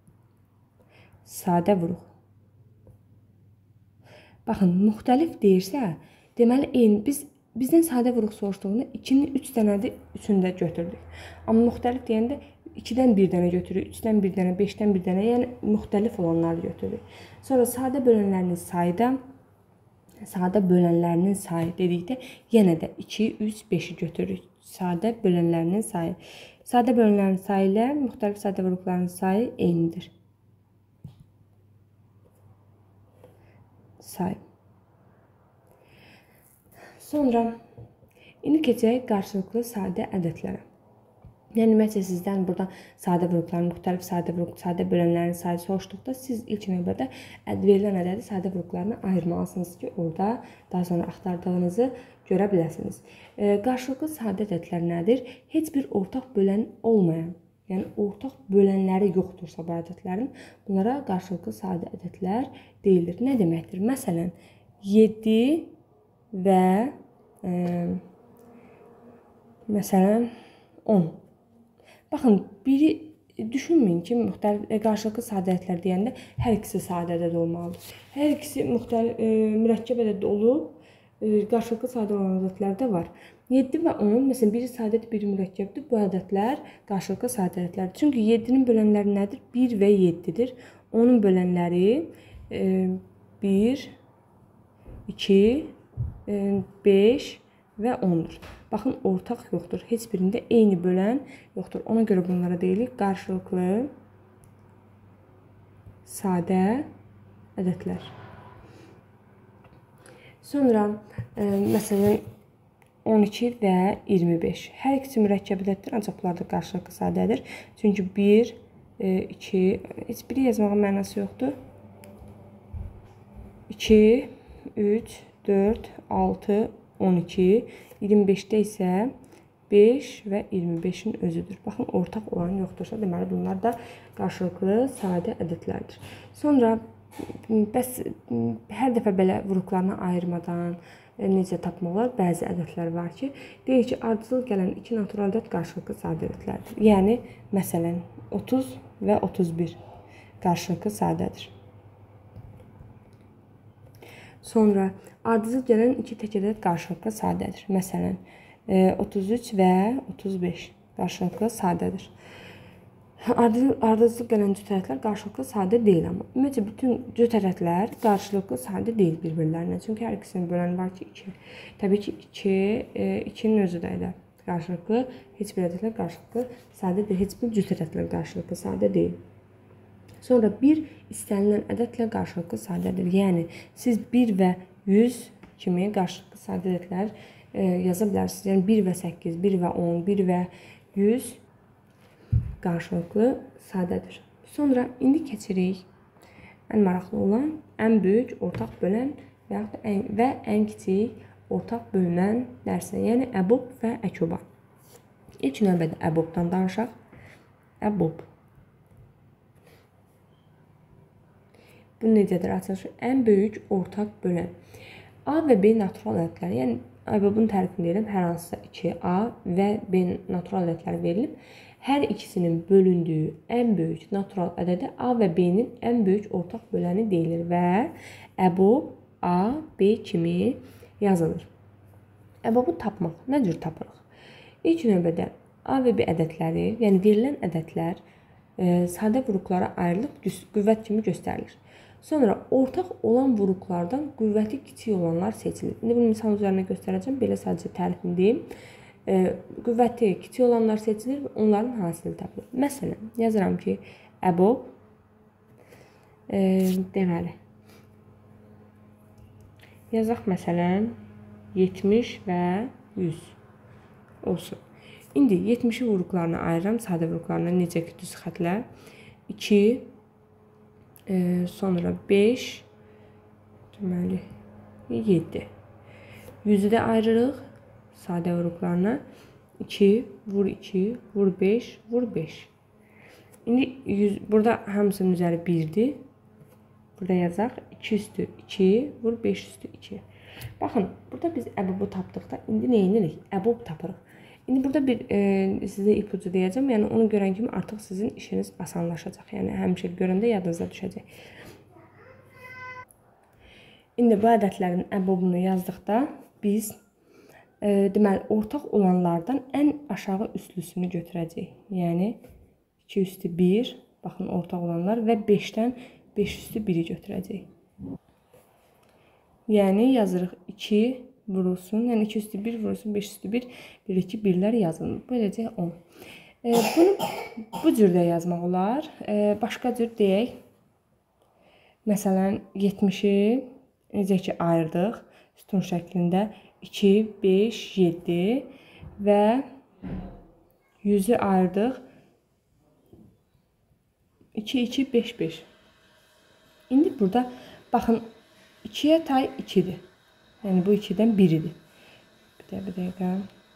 sadə vuruq. Baxın, müxtəlif deyirsə, deməli eyni bizdən sadə vuruq soruşduğunda 2-nin 3 dənədir, 3-ünü də götürdük. Amma müxtəlif deyəndə 2-dən 1 dənə götürürük, 3-dən 1 dənə, 5-dən 1 dənə, yəni müxtəlif olanları götürürük. Sonra sadə bölənlərinin sayı dedikdə yenə də 2, 3, 5-i götürürük. Sadə bölənlərinin sayı. Sadə bölənlərin sayı ilə müxtəlif sadə vuruqların sayı eynidir. Sayı. Sonra indi keçək qarşılıqlı sadə ədədlərə. Yəni, ümumiyyətlə sizdən burada sadə vuruqların, müxtəlif sadə bölənlərin sayı soruşduqda siz ilk növbədə verilən ədədi sadə vuruqlarına ayırmalısınız ki, orada daha sonra axtardığınızı görə biləsiniz. Qarşılıqlı sadə ədədlər nədir? Heç bir ortaq bölən olmayan, yəni ortaq bölənləri yoxdursa bu ədədlərin, bunlara qarşılıqlı sadə ədədlər deyilir. Nə deməkdir? Məsələn, 7 və məsələn 10. Baxın, biri düşünməyin ki, qarşılıqlı sadə ədədlər deyəndə hər ikisi sadə ədəd olmalıdır. Hər ikisi mürəkkəb ədəd olub, qarşılıqlı sadə olan ədədlər də var. 7 və 10, məsələn, biri sadədir, biri mürəkkəbdir. Bu ədədlər qarşılıqlı sadə ədədlərdir. Çünki 7-nin bölənləri nədir? 1 və 7-dir. 10-un bölənləri 1, 2, 5 və 10-dur. Baxın, ortaq yoxdur. Heç birində eyni bölən yoxdur. Ona görə bunlara deyilir qarşılıqlı sadə ədədlər. Sonra məsələn 12 və 25. Hər ikisi mürəkkəb ədəddir, ancaq bunlar da qarşılıqlı sadədir. Çünki 1, 2, heç biri yazmağın mənası yoxdur. 2, 3, 4, 6, 12, 25-də isə 5 və 25-in özüdür. Baxın, ortaq olan yoxdursa, deməli bunlar da qarşılıqlı sadə ədədlərdir. Sonra bəs hər dəfə belə vuruqlarına ayırmadan necə tapmaq olar? Bəzi ədədlər var ki, deyir ki, ardıcıl gələn iki natural ədəd qarşılıqlı sadə ədədlərdir. Yəni, məsələn, 30 və 31 qarşılıqlı sadədir. Sonra, ardıcıl gələn iki tək ədəd qarşılıqlı sadədir. Məsələn, 33 və 35 qarşılıqlı sadədir. Ardıcıl gələn cüt ədədlər qarşılıqlı sadə deyil, amma ümumiyyətlə bütün cüt ədədlər qarşılıqlı sadə deyil bir-birlərinə. Çünki hər ikisinin böləni var ki 2. Təbii ki 2-nin özü də elə qarşılıqlı, heç bir ədədlər qarşılıqlı sadə deyil, heç bir cüt ədədlər qarşılıqlı sadə deyil. Sonra 1 istənilən ədədlə qarşılıqlı sadədir. Yəni siz 1 və 100 kimi qarşılıqlı sadə ədədlər yaza bilərsiniz. Yəni 1 və 8, 1 və 10, 1 və 100 qarşılıqlı sadədir. Sonra indi keçirik ən maraqlı olan ən böyük ortaq bölən və ən kiçik ortaq bölünən dərsinə, yəni əbob və əkoba. İlk növbədə əbobdan danışaq. Əbob. Bu necədir? Açılışı ən böyük ortaq bölən. A və B natural ədədləri, yəni əbobun tərifini deyirəm, hər hansısa 2A və B natural ədədləri verilib. Hər ikisinin bölündüyü ən böyük natural ədədi A və B-nin ən böyük ortaq böləni deyilir və əbob A, B kimi yazılır. Əbobu tapmaq. Nə cür tapırıq? İlk növbədə A və B ədədləri, yəni verilən ədədlər sadə vuruqlara ayrılıb qüvvət kimi göstərilir. Sonra ortaq olan vuruqlardan qüvvəti kiçik olanlar seçilir. İndi bunu misal üzərində göstərəcəm. Belə sadəcə tərifini deyim. Qüvvəti kiçik olanlar seçilir və onların hasili tapılır. Məsələn, yazıram ki, əbob deməli. Yazaq məsələn 70 və 100 olsun. İndi 70-i vuruqlarına ayırıram, sadə vuruqlarına necə ki düz xətlə. 2, sonra 5, deməli 7. 100-ü də ayırırıq. Sadə vuruqlarına 2, vur 2, vur 5, vur 5. İndi burada hamısının üzəri 1-dir. Burada yazaq 2 üstü 2, vur 5 üstü 2. Baxın, burada biz əbobu tapdıqda indi nə edirik? Əbob tapırıq. İndi burada bir sizə ipucu deyəcəm. Yəni onu görən kimi artıq sizin işiniz asanlaşacaq. Yəni həmişə görəndə yadınıza düşəcək. İndi bu ədədlərin əbobunu yazdıqda biz deməli, ortaq olanlardan ən aşağı üstlüsünü götürəcək. Yəni, 2 üstü 1, baxın, ortaq olanlar və 5-dən 5 üstü 1-i götürəcək. Yəni, yazırıq 2 vurulsun, yəni 2 üstü 1 vurulsun, 5 üstü 1, 1, 2, 1-lər yazılır. Böyləcə 10. Bunu bu cürdə yazmaq olar. Başqa cür deyək. Məsələn, 70-i necə ki ayırdıq sütun şəklində. 2, 5, 7 və 100-ü ayırdıq. 2, 2, 5, 5. İndi burada baxın 2-yə tay 2-dir. Yəni bu 2-dən 1-idir. Bir dəqiqə.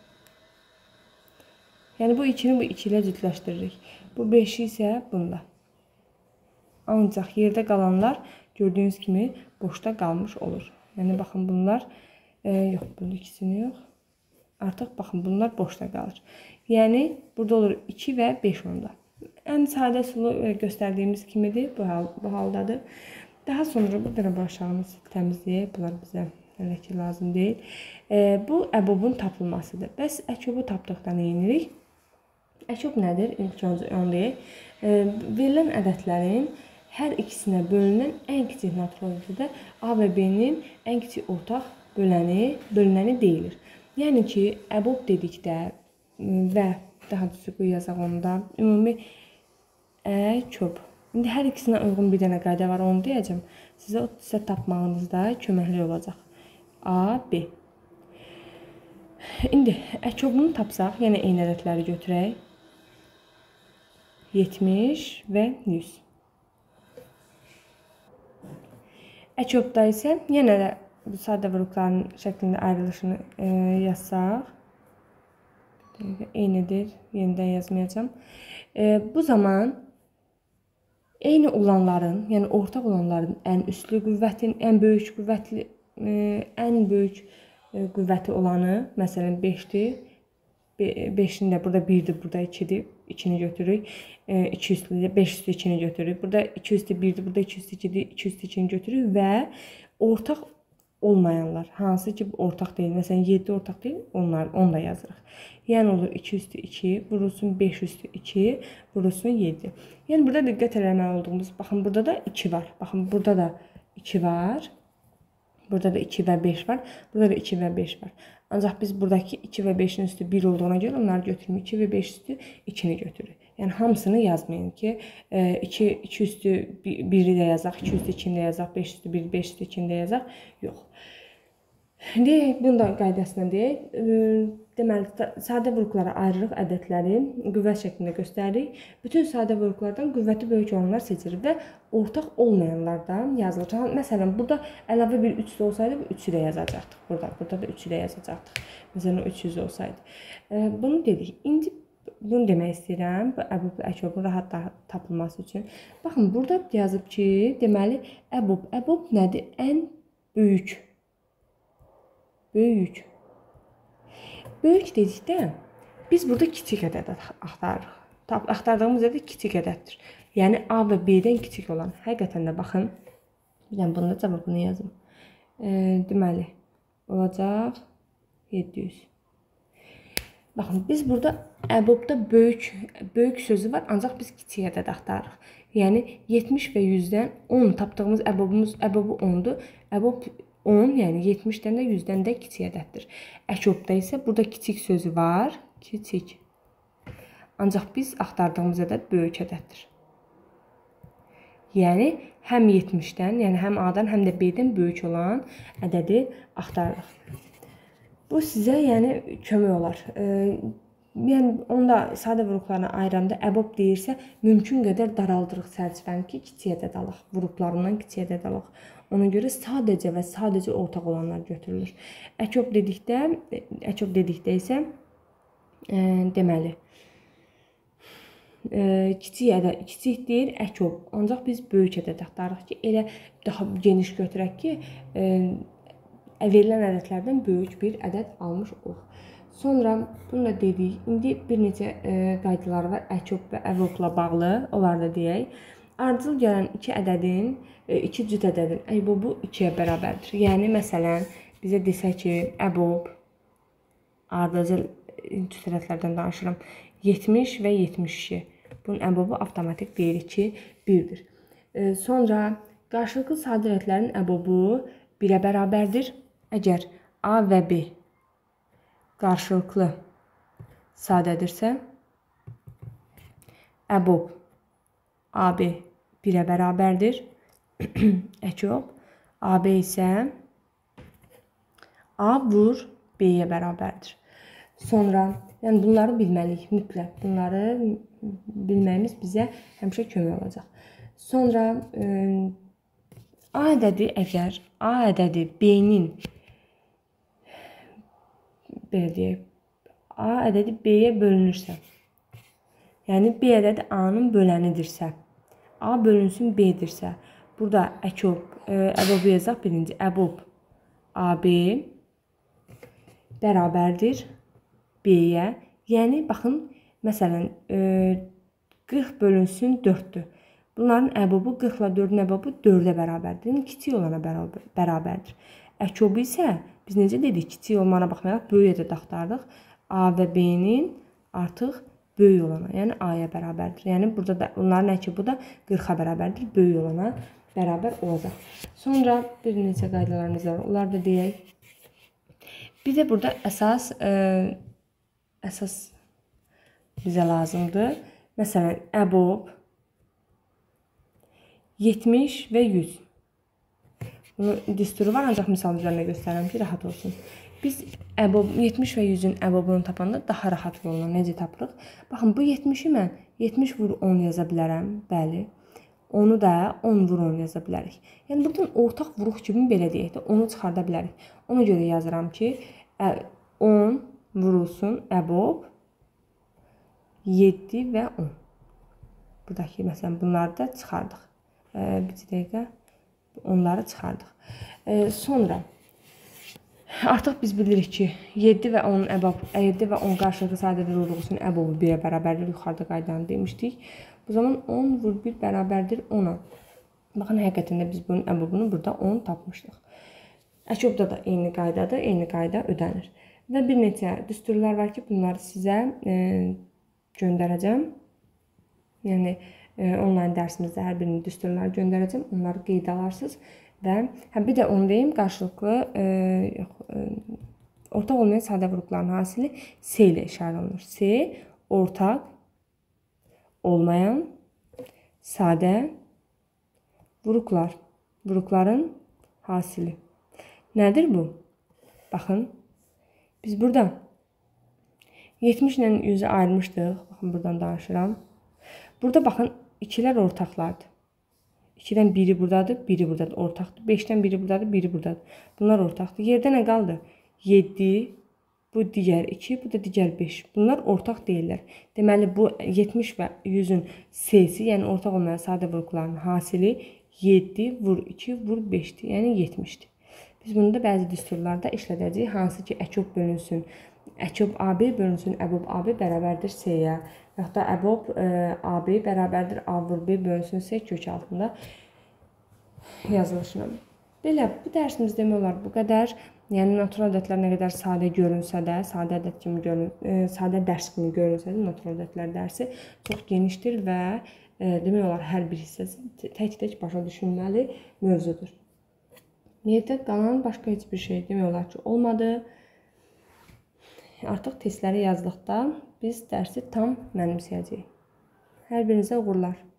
Yəni bu 2-ni bu 2 ilə cütləşdiririk. Bu 5-i isə bunda. Ancaq yerdə qalanlar gördüyünüz kimi boşda qalmış olur. Yəni baxın bunlar yox, bunun ikisini yox. Artıq baxın, bunlar boşda qalır. Yəni, burada olur 2 və 5 onda. Ən sadə sulu göstərdiyimiz kimidir, bu haldadır. Daha sonra burada başağını təmizləyək. Bunlar bizə hələ ki lazım deyil. Bu əbobun tapılmasıdır. Bəs əkobu tapdıqda nə edirik? Əkob nədir? İlk öncə onu deyək. Verilən ədədlərin hər ikisinə bölünən ən kiçik natural ədədə A və B-nin ən kiçik ortaq bölünəni deyilir. Yəni ki, əbob dedikdə və daha düzgün yazaq onu da ümumi əkob İndi hər ikisinə uyğun bir dənə qayda var, onu deyəcəm. Sizə tapmağınızda köməkli olacaq. A, B. İndi əkobunu tapsaq, yenə eyni ədədləri götürək. 70 və 100. Əkobda isə yenə də sadə vuruqların şəklində ayrılışını yazsaq. Eynidir, yenidən yazmayacağım. Bu zaman eyni olanların, yəni ortaq olanların ən üstlü qüvvətin, ən böyük qüvvəti olanı, məsələn 5-dir. 5-in də burada 1-dir, burada 2-dir. 2-ni götürürük. 2 üstü, 5 üstü 2-ni götürürük. Burada 2 üstü 1-dir, burada 2 üstü 2-dir. 2 üstü 2-ni götürürük və ortaq olmayanlar, hansı ki ortaq deyil, məsələn 7 ortaq deyil, onu da yazırıq. Yəni olur 2 üstü 2, vurulsun 5 üstü 2, vurulsun 7. Yəni burada diqqət eləməli olduğumuz, baxın burada da 2 var. Baxın burada da 2 var. Burada da 2 və 5 var. Burada da 2 və 5 var. Ancaq biz buradakı 2 və 5-in üstü 1 olduğuna görə onları götürməyik. 2 və 5 üstü 2-ni götürürük. Yəni hamısını yazmayın ki, 2 üstü 1-i də yazaq, 2 üstü 2-ni də yazaq, 5 üstü 1, 5 üstü 2-ni də yazaq. Yox. Deyək, bunu da qaydasına deyək. Deməli, sadə vuruqlara ayırırıq ədədləri, qüvvət şəklində göstəririk. Bütün sadə vuruqlardan qüvvəti böyük olanlar seçilir və ortaq olmayanlardan yazılır. Məsələn, burada əlavə bir 3 olsaydı, 3-ü də yazacaqdıq. Burada da 3-ü də yazacaqdıq. Məsələn, 300 olsaydı. Bunu dedik. İndi bunu demək istəyirəm, bu əbub, əkobun rahat tapılması üçün. Baxın, burada yazıb ki, deməli, əbub nədir? Ən böyük. Böyük. Böyük dedikdə, biz burada kiçik ədəd axtarırıq. Axtardığımız ədəd kiçik ədəddir. Yəni, A və B-dən kiçik olan. Həqiqətən də baxın, yəni bunun da cavabını yazım. Deməli, olacaq 700. Baxın, biz burada əbobda böyük sözü var, ancaq biz kiçik ədəd axtarırıq. Yəni, 70 və 100-dən 10 tapdığımız əbobu 10-dur. Əbob 10, yəni 70-dən də 100-dən də kiçik ədəddir. Əkobda isə burada kiçik sözü var, kiçik. Ancaq biz axtardığımız ədəd böyük ədəddir. Yəni, həm 70-dən, yəni həm A-dan, həm də B-dən böyük olan ədədi axtarırıq. Bu sizə, yəni, kömək olar. Yəni, onda sadə vuruqlarına ayıranda əbob deyirsə, mümkün qədər daraldırıq çərçivəni ki, kiçik ədəd alaq. Vuruqlarından kiçik ədəd alaq. Ona görə sadəcə və sadəcə ortaq olanlar götürülür. Əkob dedikdə isə, deməli, kiçik deyir əkob. Ancaq biz böyük ədəd axtarırıq ki, elə daha geniş götürək ki, verilən ədədlərdən böyük bir ədəd almış olaq. Sonra bunu da dedik. İndi bir neçə qaydalar var əkob və əbobla bağlı. Onları da deyək. Ardıcıl gələn iki cüt ədədin əbobu 2-yə bərabərdir. Yəni, məsələn, bizə desə ki, əbob, ardıcıl cüt ədədlərdən danışıram, 70 və 72. Bunun əbobu avtomatik deyirik ki, 1-dir. Sonra, qarşılıqlı sadə ədədlərin əbobu 1-ə bərabərdir. Əgər A və B qarşılıqlı sadədirsə, əbob AB 1-ə bərabərdir. Əkob. AB isə A vur B-yə bərabərdir. Sonra, yəni bunları bilməliyik mütləq. Bunları bilməyimiz bizə həmişə kömək olacaq. Sonra, A ədədi əgər A ədədi B-nin belə deyək, A ədədi B-yə bölünürsə, yəni B ədədi A-nın bölənidirsə, A bölünsün B-dirsə, burada əbobu yazaq birinci. Əbob AB bərabərdir B-yə. Yəni, baxın, məsələn, 40 bölünsün 4-dür. Bunların əbobu 40 ilə 4-ün əbobu 4-ə bərabərdir. Yəni, kiçik olana bərabərdir. Əkobu isə biz necə dedik, kiçik olmana baxmayaraq böyük ədəd axtardıq. A və B-nin artıq böyük olana, yəni A-ya bərabərdir. Yəni, burada da onların əkobu da 40-a bərabərdir, böyük olana bərabər olacaq. Sonra bir neçə qaydalarımız var, onlar da deyək. Bizə burada əsas bizə lazımdır. Məsələn, əbob 70 və 100. Bunun düsturu var, ancaq misal üzərində göstərirəm ki, rahat olsun. Biz 70 və 100-ün əbobunu tapanda daha rahat yolla necə tapırıq? Baxın, bu 70-i mən 70 vur 10 yaza bilərəm, bəli. Onu da 10 vur 10 yaza bilərik. Yəni, buradan ortaq vuruq kimi belə deyək də, onu çıxarda bilərik. Ona görə yazıram ki, 10 vurulsun əbob 7 və 10. Buradakı, məsələn, bunları da çıxardıq. Bir dəqiqə, onları çıxardıq. Sonra, artıq biz bilirik ki, 7 və 10 qarşılıqlı sadədir vurulğusunun əbobu 1-ə bərabərdir. Yuxarıda qaydanı demişdik. Bu zaman 10 vur 1 bərabərdir 10-a. Baxın, həqiqətən də biz bunun əbobunu burada 10 tapmışdıq. Əkobda da eyni qaydadır, eyni qayda ödənir. Və bir neçə düsturlar var ki, bunları sizə göndərəcəm. Yəni, onlayn dərsimizdə hər birinin düsturları göndərəcəm. Onları qeyd alarsınız. Və bir də onu deyim, qarşılıqlı ortaq olmayan sadə vuruqların hasili S ilə işarə olunur. S, ortaq olmayan sadə vuruqlar. Vuruqların hasili. Nədir bu? Baxın, biz burada 70 ilə 100-ü ayırmışdıq. Baxın, buradan danışıram. Burada baxın, ikilər ortaqlardır. 2-dən biri buradadır, biri buradadır, ortaqdır. 5-dən biri buradadır, biri buradadır. Bunlar ortaqdır. Yerdə nə qaldı? 7, bu digər 2, bu da digər 5. Bunlar ortaq deyirlər. Deməli, bu 70 və 100-ün S-si, yəni ortaq olmayan sadə vuruqların hasili 7 vur 2 vur 5-dir, yəni 70-dir. Biz bunu da bəzi düsturlarda işlədəcəyik. Hansı ki, əkob bölünsün, əkob AB bölünsün, əbob AB bərabərdir S-yə. Yaxud da əbob AB bərabərdir A vur B bölünsün S kök altında yazılışına. Belə, bu dərsimiz demək olar bu qədər. Yəni, natural ədədlər nə qədər sadə görünsə də, sadə dərs kimi görünsə də, natural ədədlər dərsi çox genişdir və demək olar hər bir hissəsi tək-tək başa düşülməli mövzudur. Niyyətdə qalan başqa heç bir şey demək olar ki, olmadı. Artıq testləri yazdıqda biz dərsi tam mənimsəyəcəyik. Hər birinizə uğurlar.